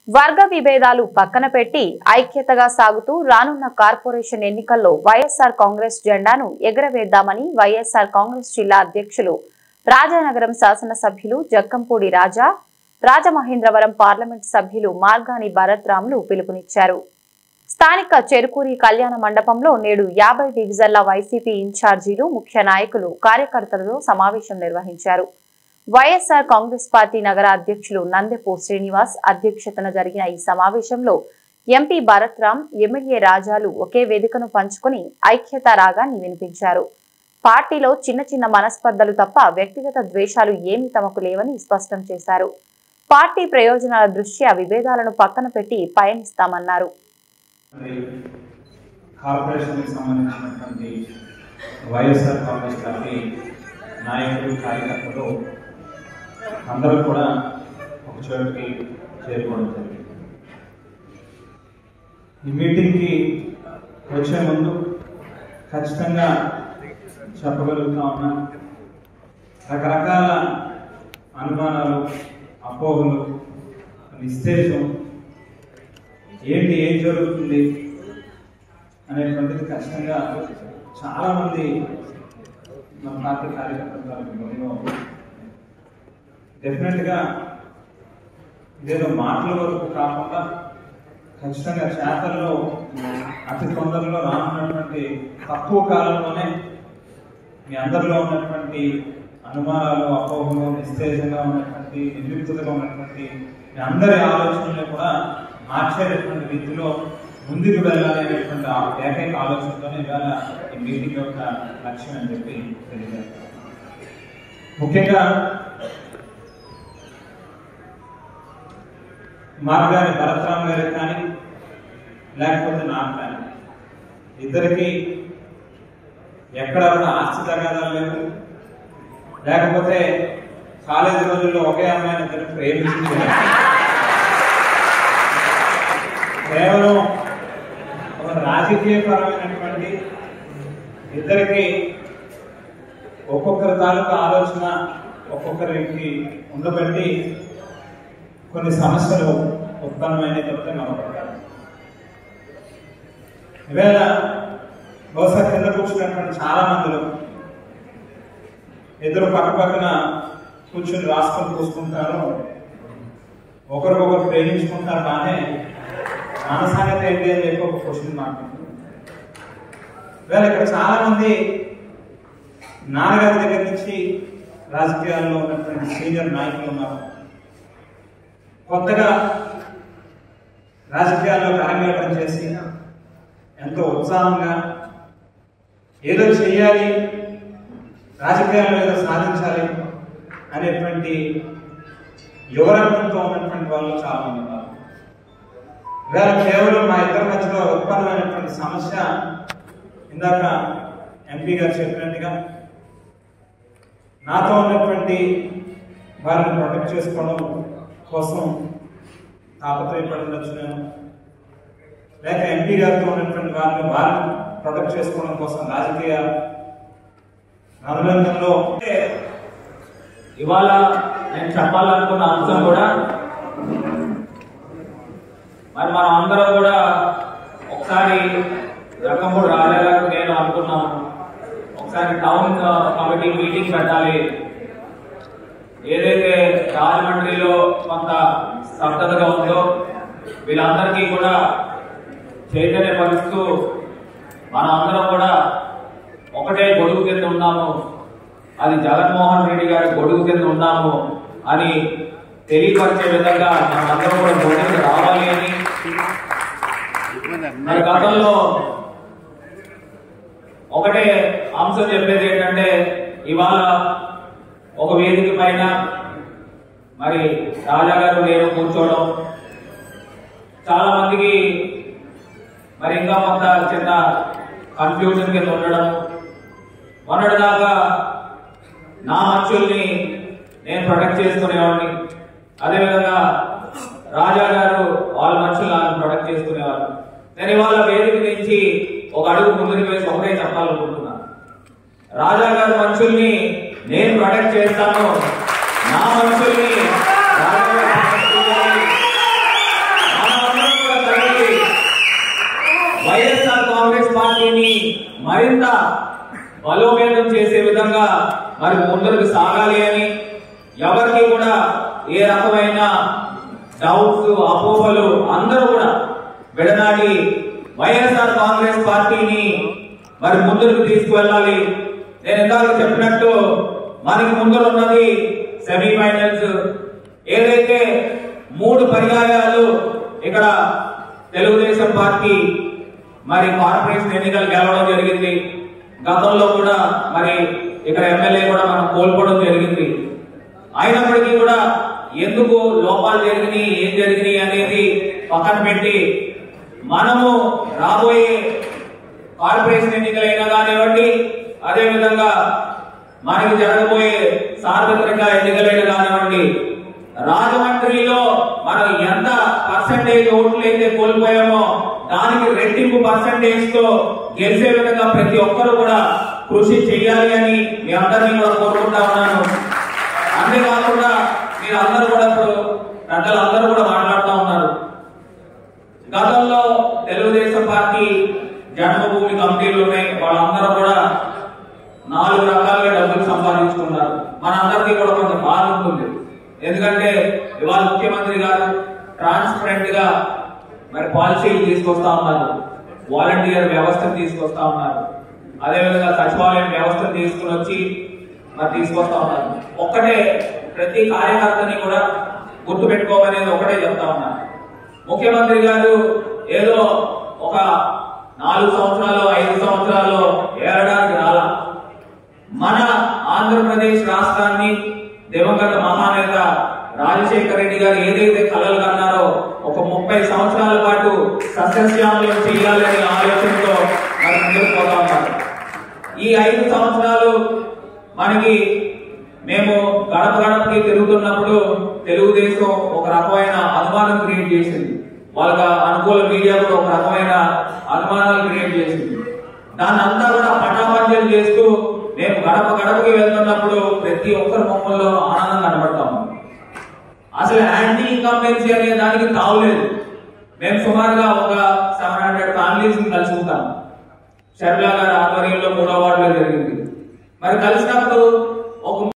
వర్గ విభేదాలు పక్కన పెట్టి ఐక్యతగా సాగుతూ రానున్న కార్పొరేషన్ ఎన్నికల్లో వైఎస్ఆర్ కాంగ్రెస్ జెండాను ఎగరవేద్దామని వైఎస్ఆర్ కాంగ్రెస్ జిల్లా అధ్యక్షులు రాజానగరం శాసనసభ్యులు జక్కంపూడి రాజా, రాజమహేంద్రవరం పార్లమెంట్ సభ్యులు మార్గాని భరత్రాములు పిలుపునిచ్చారు. స్థానిక చెరుకూరి కళ్యాణ మండపంలో నేడు 50 డివిజన్ల వైసీపీ ఇన్ఛార్జీలు, ముఖ్య నాయకులు, కార్యకర్తలతో సమావేశం నిర్వహించారు. వైఎస్ఆర్ కాంగ్రెస్ పార్టీ నగర అధ్యక్షులు నందెపు శ్రీనివాస్ అధ్యక్షతన జరిగిన ఈ సమావేశంలో ఎంపీ భరత్రామ్, ఎమ్మెల్యే రాజాలు ఒకే వేదికను పంచుకుని ఐక్యతా రాగాన్ని వినిపించారు. పార్టీలో చిన్న చిన్న మనస్పర్ధలు తప్ప వ్యక్తిగత ద్వేషాలు ఏమీ తమకు లేవని స్పష్టం చేశారు. పార్టీ ప్రయోజనాల దృష్ట్యా విభేదాలను పక్కన పెట్టి పయనిస్తామన్నారు. కార్పొరేషన్కి సంబంధించినటువంటి వైఎస్ఆర్ కాంగ్రెస్ పార్టీ నాయకులు, కార్యకర్తలు అందరూ కూడా ఒక చోటుకి చేరుకోవడం జరిగింది. ఈ మీటింగ్కి వచ్చే ముందు ఖచ్చితంగా చెప్పగలుగుతా ఉన్నా, రకరకాల అనుమానాలు, అపోహలు, నిస్తేజం, ఏం జరుగుతుంది అనేటువంటిది ఖచ్చితంగా చాలామంది మన పార్టీ కార్యకర్తలు డెఫినెట్గా ఇదేదో మాటల వరకు కాకుండా ఖచ్చితంగా చేతల్లో అతి తొందరలో రానున్నటువంటి తక్కువ కాలంలోనే మీ అందరిలో ఉన్నటువంటి అనుమానాలు, అపోహలు, నిస్తేజంగా ఉన్నటువంటి, నిర్లిప్తగా ఉన్నటువంటి మీ అందరి ఆలోచనలు కూడా మార్చేటటువంటి రీతిలో ముందుకు వెళ్ళాలనేటువంటి ఏకైక ఆలోచనతోనే ఇవాళ ఈ మీటింగ్ యొక్క లక్ష్యం అని చెప్పి తెలియజేస్తాను. ముఖ్యంగా మార్గాని భరత్రామ్ గారికి కానీ లేకపోతే నాకు కానీ ఇద్దరికి ఎక్కడ కూడా ఆస్తి తగాదాలు లేవు, లేకపోతే కాలేజీ రోజుల్లో ఒకే అమ్మాయిని ఇద్దరు ప్రేమించారు. కేవలం ఒక రాజకీయపరమైనటువంటి ఇద్దరికి ఒక్కొక్కరి తాలూకా ఆలోచన ఒక్కొక్కరికి ఉండబట్టి కొన్ని సమస్యలు ఉత్పన్నమైన చెప్తే నమ్మకం. ఈవేళ బహుశా కింద కూర్చున్నటువంటి చాలా మందిలో ఇద్దరు పక్క పక్కన కూర్చొని రాసుకొని చూసుకుంటారు, ఒకరికొకరు ప్రేమించుకుంటారు. కానీ మన సంగతి ఏంటి అని చెప్పి ఒక క్వశ్చన్ మాట్లాడుతుంది. ఈవేళ ఇక్కడ చాలా మంది నాన్నగారి దగ్గర నుంచి రాజకీయాల్లో ఉన్నటువంటి సీనియర్ నాయకులు ఉన్నారు. కొత్తగా రాజకీయాల్లో అరంగేట్రం చేసి ఎంతో ఉత్సాహంగా ఏదో చేయాలి, రాజకీయాల్లో ఏదో సాధించాలి అనేటువంటి యువరత్నంతో ఉన్నటువంటి వాళ్ళు చాలా మంది ఉన్నారు. ఇవాళ కేవలం మా ఇద్దరి మధ్యలో ఉత్పన్నమైనటువంటి సమస్య ఇందాక ఎంపీ గారు చెప్పినట్టుగా నాతో ఉన్నటువంటి వారిని ప్రొటెక్ట్ చేసుకోవడం కోసం తాపత్రయపడి ఉండొచ్చు నేను, లేక ఎంపీ గారితో ఉన్నటువంటి వారిని ప్రొటెక్ట్ చేసుకోవడం కోసం రాజకీయ అనుబంధంలో ఇవాళ నేను చెప్పాలనుకున్న అంశం కూడా మరి మనం అందరం కూడా ఒకసారి జక్కంపూడి రాజా గారు నేను అనుకున్నాము, ఒకసారి టౌన్ కమిటీ మీటింగ్ పెట్టాలి. ఏదైతే రాజమండ్రిలో కొంత స్తబ్దతగా ఉందో వీళ్ళందరికీ కూడా చైతన్యపరుస్తూ మనం అందరం కూడా ఒకటే గొడుగు కింద ఉన్నాము, అది జగన్మోహన్ రెడ్డి గారి గొడుగు కింద ఉన్నాము అని తెలియపరిచే విధంగా మనందరం కూడా గొడుగు రావాలి అని. మరి గతంలో ఒకటే అంశం చెప్పేది ఏంటంటే, ఇవాళ ఒక వేదిక పైన మరి రాజా గారు నేను కూర్చోవడం చాలా మందికి మరి ఇంకా కొంత చిన్న కన్ఫ్యూజన్ కింద ఉండడం, మొన్నటిదాకా నా మనుషుల్ని నేను ప్రొటెక్ట్ చేసుకునేవాడిని, అదేవిధంగా రాజా గారు వాళ్ళ మనుషులను ప్రొటెక్ట్ చేసుకునేవారు. నేను ఇవాళ వేదిక నుంచి ఒక అడుగు ముందుకు వేసి ఒకటే చెప్పాలనుకుంటున్నాను, రాజా గారి మనుషుల్ని నేను ప్రొటెక్ట్ చేస్తాను, నా మనుషుల్ని రాజా గారు మరింత బలోపేతం చేసే విధంగా మరి ముందరకు సాగాలి అని, ఎవరికి కూడా ఏ రకమైన డౌట్స్ అపోహలు అందరూ కూడా విడనాడి వైఎస్ఆర్ కాంగ్రెస్ పార్టీని మరి ముందుకు తీసుకువెళ్ళాలి. నేను ఇందాక చెప్పినట్టు మనకి ముందర ఉన్నది సెమీఫైనల్స్. ఏదైతే 3 పర్యాయాలు ఇక్కడ తెలుగుదేశం పార్టీ మరి కార్పొరేషన్ ఎన్నికలు గెలవడం జరిగింది. గతంలో కూడా మరి ఇక్కడ ఎమ్మెల్యే కూడా మనం కోల్పోవడం జరిగింది. అయినప్పటికీ కూడా ఎందుకు లోపాలు జరిగినాయి, ఏం జరిగినాయి అనేది పక్కన పెట్టి మనము రాబోయే కార్పొరేషన్ ఎన్నికలైనా కానివ్వండి, అదేవిధంగా మనకి జరగబోయే సార్వత్రిక ఎన్నికలైనా కానివ్వండి, రాజమండ్రిలో మనం ఎంత పర్సెంటేజ్ ఓట్లు అయితే కోల్పోయామో దానికి రెట్టింపు పర్సెంటేజ్ తో గెలిచే విధంగా ప్రతి ఒక్కరు కూడా కృషి చేయాలి అని మీ అందరినీ కూడా కోరుకుంటా ఉన్నాను. అంతేకాకుండా మీరు అందరూ కూడా ఇప్పుడు పెద్దలందరూ కూడా మాట్లాడుతూ ఉన్నారు. గతంలో తెలుగుదేశం పార్టీ జన్మభూమి కమిటీలు ఉన్నాయి, వాళ్ళందరూ కూడా 4 రకాలుగా డబ్బులు సంపాదించుకున్నారు. మనందరికీ కూడా కొంత బాధ ఉంటుంది. ఎందుకంటే ఇవాళ ముఖ్యమంత్రి గారు ట్రాన్స్పరెంట్ గా మరి పాలసీలు తీసుకొస్తా ఉన్నారు, వాలంటీర్ వ్యవస్థను తీసుకొస్తా ఉన్నారు, అదేవిధంగా సచివాలయం వ్యవస్థను తీసుకుని వచ్చి మరి తీసుకొస్తా ఉన్నారు. ఒక్కటే ప్రతి కార్యకర్తని కూడా గుర్తు పెట్టుకోమనేది ఒకటే చెప్తా ఉన్నారు. ముఖ్యమంత్రి గారు ఏదో ఒక 4 సంవత్సరాలు 5 సంవత్సరాలు ఏడడానికి రాలా. మన ఆంధ్రప్రదేశ్ రాష్ట్రాన్ని దివంగత మహానేత రాజశేఖర రెడ్డి గారు ఏదైతే కలలు కన్నారో ఒక 30 సంవత్సరాల పాటు సస్యశ్యామలం చేయాలనే ఆలోచనతో మరి ముందుకు పోతా ఉన్నారు. ఈ 5 సంవత్సరాలు మనకి మేము గడప గడపకి తిరుగుతున్నప్పుడు తెలుగుదేశం ఒక రకమైన అనుమానం క్రియేట్ చేసింది, వాళ్ళకి అనుకూల మీడియా కూడా ఒక రకమైన అనుమానాలు క్రియేట్ చేసింది. దాన్ని అంతా కూడా పటాపంచలు చేస్తూ మేము గడప గడపకి వెళ్తున్నప్పుడు ప్రతి ఒక్కరి మొక్కల్లో ఆనందం కనబడతాము. అసలు యాంటీ ఇన్కంబెన్సీ అనే దానికి తావులేదు. మేము సుమారుగా ఒక 700 ఫ్యామిలీస్ కలుసుకుంటాం. షర్మిలా గారి ఆధ్వర్యంలో 3వ వార్డులో జరిగింది. మరి కలిసినప్పుడు ఒక